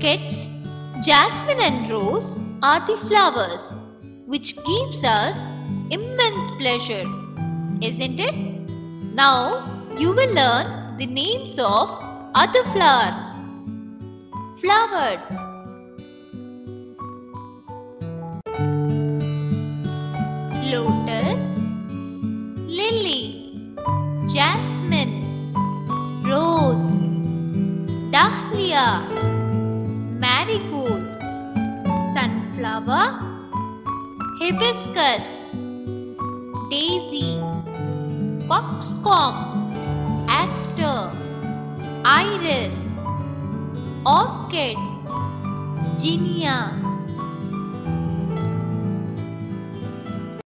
Kids, jasmine and rose are the flowers which gives us immense pleasure, isn't it? Now you will learn the names of other flowers. Flowers: lotus, lily, jasmine, rose, dahlia, marigold, sunflower, hibiscus, daisy, coxcomb, aster, iris, orchid, zinnia,